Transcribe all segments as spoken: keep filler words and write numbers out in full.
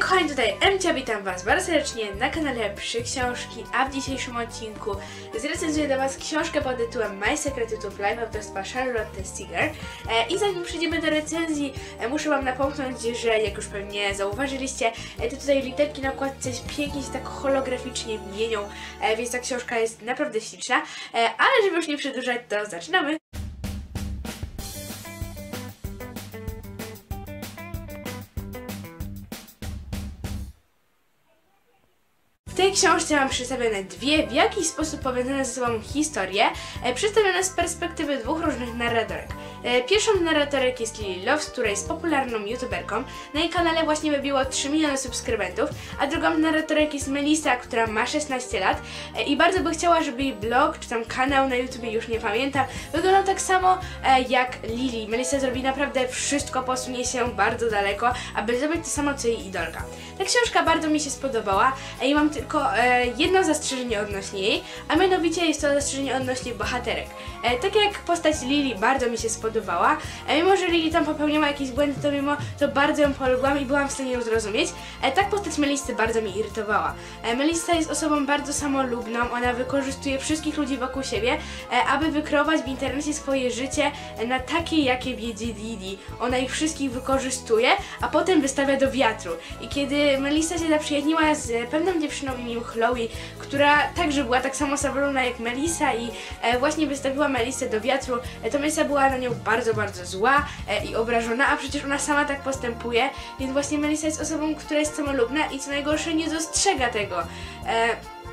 kochani, tutaj Emcia, witam was bardzo serdecznie na kanale Przy Książki, a w dzisiejszym odcinku zrecenzuję dla was książkę pod tytułem My Secret YouTube Life autorstwa Charlotte Stiger. E, I zanim przejdziemy do recenzji, e, muszę wam napomknąć, że jak już pewnie zauważyliście, e, to tutaj literki na okładce pięknie się tak holograficznie mienią, e, więc ta książka jest naprawdę śliczna. E, ale żeby już nie przedłużać, to zaczynamy! W tej książce mam przedstawione dwie w jakiś sposób powiązane ze sobą historie, e, przedstawione z perspektywy dwóch różnych narratorek. E, pierwszą narratorek jest Lily Loves, która jest popularną youtuberką. Na jej kanale właśnie wybiło trzy miliony subskrybentów, a drugą narratorek jest Melissa, która ma szesnaście lat e, i bardzo by chciała, żeby jej blog, czy tam kanał na YouTubie, już nie pamiętam, wyglądał tak samo e, jak Lily. Melissa zrobi naprawdę wszystko, posunie się bardzo daleko, aby zrobić to samo co jej idolka. Ta książka bardzo mi się spodobała e, i mam tylko e, jedno zastrzeżenie odnośnie jej, a mianowicie jest to zastrzeżenie odnośnie bohaterek. E, tak jak postać Lily bardzo mi się spodobała, e, mimo że Lily tam popełniała jakieś błędy, to mimo to bardzo ją polubiłam i byłam w stanie ją zrozumieć. E, tak postać Melissy bardzo mi irytowała. E, Melissa jest osobą bardzo samolubną, ona wykorzystuje wszystkich ludzi wokół siebie, e, aby wykreować w internecie swoje życie e, na takie, jakie wiedzie Lily. Ona ich wszystkich wykorzystuje, a potem wystawia do wiatru. I kiedy Melissa się zaprzyjaźniła z e, pewną dziewczyną imieniem Chloe, która także była tak samo samolubna jak Melissa i e, właśnie wystawiła Melissę do wiatru, e, to Melissa była na nią bardzo, bardzo zła e, i obrażona, a przecież ona sama tak postępuje, więc właśnie Melissa jest osobą, która jest samolubna i co najgorsze nie dostrzega tego. E,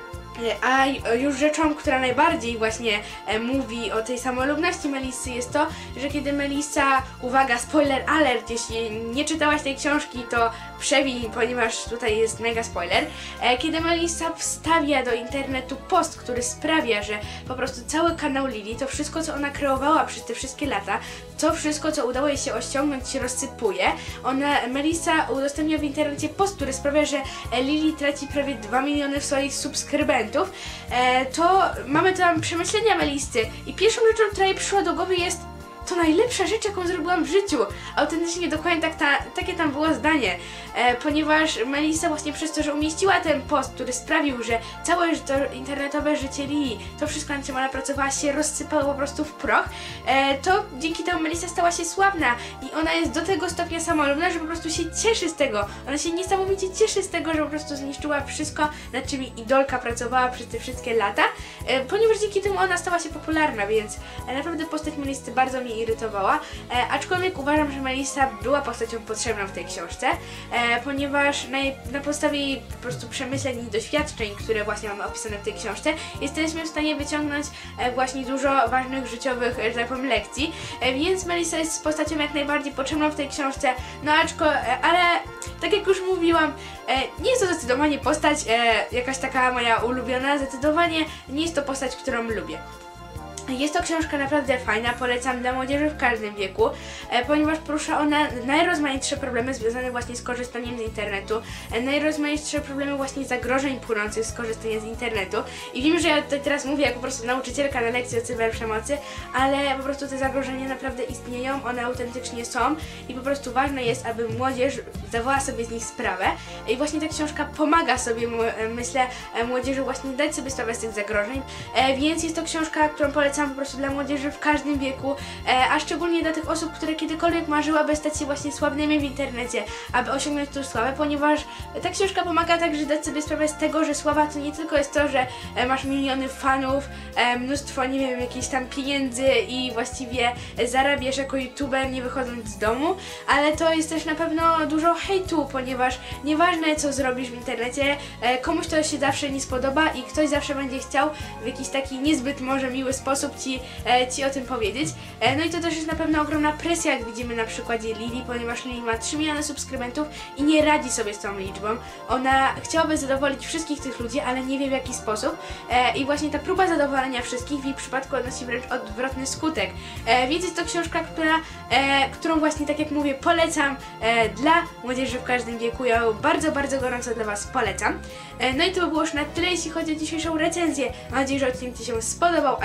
A już rzeczą, która najbardziej właśnie e, mówi o tej samolubności Melissy, jest to, że kiedy Melissa, uwaga, spoiler alert, jeśli nie czytałaś tej książki, to przewij, ponieważ tutaj jest mega spoiler, e, kiedy Melissa wstawia do internetu post, który sprawia, że po prostu cały kanał Lily, to wszystko, co ona kreowała przez te wszystkie lata, to wszystko, co udało jej się osiągnąć, się rozsypuje. Ona, Melissa udostępnia w internecie post, który sprawia, że Lily traci prawie dwa miliony swoich subskrybentów. E, to mamy tam przemyślenia Melissy i pierwszą rzeczą, która jej przyszła do głowy, jest: to najlepsza rzecz, jaką zrobiłam w życiu. Autentycznie dokładnie tak ta, takie tam było zdanie, e, ponieważ Melissa właśnie przez to, że umieściła ten post, który sprawił, że całe to internetowe życie Lily, to wszystko, na czym ona pracowała, się rozsypało po prostu w proch, e, to dzięki temu Melissa stała się sławna i ona jest do tego stopnia samolubna, że po prostu się cieszy z tego. Ona się niesamowicie cieszy z tego, że po prostu zniszczyła wszystko, nad czym jej idolka pracowała przez te wszystkie lata, e, ponieważ dzięki temu ona stała się popularna, więc e, naprawdę postać Melissy bardzo mi irytowała, e, aczkolwiek uważam, że Melissa była postacią potrzebną w tej książce, e, ponieważ na, jej, na podstawie jej po prostu przemyśleń i doświadczeń, które właśnie mamy opisane w tej książce, jesteśmy w stanie wyciągnąć e, właśnie dużo ważnych życiowych, że tak powiem, lekcji, e, więc Melissa jest postacią jak najbardziej potrzebną w tej książce, no aczko, e, ale tak jak już mówiłam, e, nie jest to zdecydowanie postać e, jakaś taka moja ulubiona, zdecydowanie nie jest to postać, którą lubię. Jest to książka naprawdę fajna, polecam dla młodzieży w każdym wieku, e, ponieważ porusza ona najrozmaitsze problemy związane właśnie z korzystaniem z internetu, e, najrozmaitsze problemy właśnie zagrożeń płynących z korzystania z internetu. I wiem, że ja tutaj teraz mówię jak po prostu nauczycielka na lekcji o cyberprzemocy, ale po prostu te zagrożenia naprawdę istnieją, one autentycznie są i po prostu ważne jest, aby młodzież zdawała sobie z nich sprawę. I właśnie ta książka pomaga sobie, myślę, młodzieży właśnie dać sobie sprawę z tych zagrożeń, e, więc jest to książka, którą polecam po prostu dla młodzieży w każdym wieku, e, a szczególnie dla tych osób, które kiedykolwiek marzyłaby stać się właśnie sławnymi w internecie, aby osiągnąć tą sławę, ponieważ ta książka pomaga także dać sobie sprawę z tego, że sława to nie tylko jest to, że e, masz miliony fanów, e, mnóstwo, nie wiem, jakichś tam pieniędzy i właściwie zarabiasz jako youtuber nie wychodząc z domu, ale to jest też na pewno dużo hejtu, ponieważ nieważne co zrobisz w internecie, e, komuś to się zawsze nie spodoba i ktoś zawsze będzie chciał w jakiś taki niezbyt może miły sposób Ci, e, ci o tym powiedzieć. E, no i to też jest na pewno ogromna presja, jak widzimy na przykładzie Lily, ponieważ Lily ma trzy miliony subskrybentów i nie radzi sobie z tą liczbą. Ona chciałaby zadowolić wszystkich tych ludzi, ale nie wie w jaki sposób. E, I właśnie ta próba zadowolenia wszystkich w jej przypadku odnosi wręcz odwrotny skutek. E, więc jest to książka, która, e, którą właśnie, tak jak mówię, polecam e, dla młodzieży w każdym wieku. Ja ją bardzo, bardzo gorąco dla Was polecam. E, no i to by było już na tyle, jeśli chodzi o dzisiejszą recenzję. Mam nadzieję, że odcinek Ci się spodobał, a jeśli tak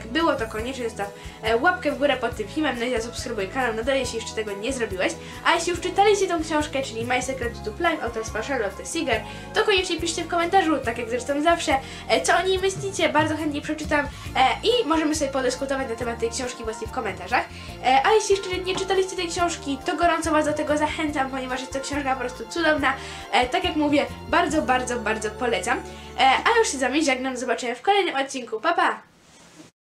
było, to koniecznie zostaw e, łapkę w górę pod tym filmem, no i zasubskrybuj kanał nadal, jeśli jeszcze tego nie zrobiłeś. A jeśli już czytaliście tą książkę, czyli My Secret to Life autorstwa Charlotte Seeger, to koniecznie piszcie w komentarzu, tak jak zresztą zawsze, e, co o niej myślicie, bardzo chętnie przeczytam e, i możemy sobie podyskutować na temat tej książki właśnie w komentarzach. E, a jeśli jeszcze nie czytaliście tej książki, to gorąco Was do tego zachęcam, ponieważ jest to książka po prostu cudowna. E, tak jak mówię, bardzo, bardzo, bardzo polecam. E, a już się z Wami żegnam, do zobaczenia w kolejnym odcinku. Pa, pa!